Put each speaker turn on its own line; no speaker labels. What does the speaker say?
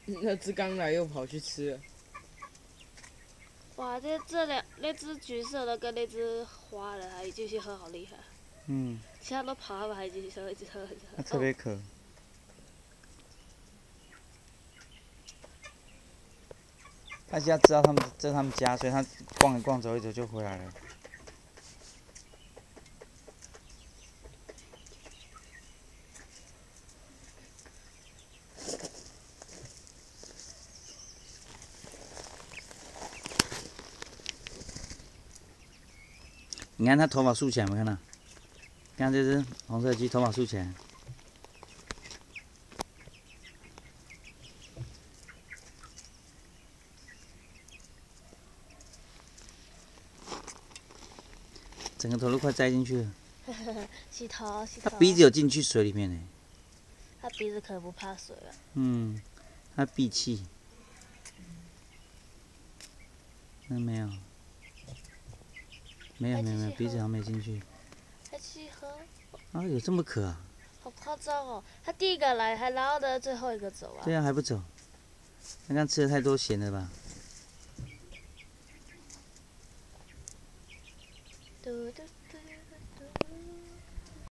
那只刚来又跑去吃了。
哇，那只橘色的跟那只花的还继续喝，好厉害。
嗯，
其他都跑，他们还继续喝，一直喝，一直喝。
它特别渴。它现在知道这是他们家，所以它逛一逛走一走就回来了。你看它头发竖起来，没看到？看这只红色鸡头发竖起来。整个头都快栽进去了。
洗头，洗头。
它鼻子有进去水里面呢。
它鼻子可能不怕水啊。
嗯，它闭气。那没有。没有，鼻子好像没进去。
还继续喝。
啊，有这么渴啊？
好夸张哦！他第一个来，还拉到最后一个走啊。
对啊，还不走。刚刚吃的太多咸了吧？
嘟嘟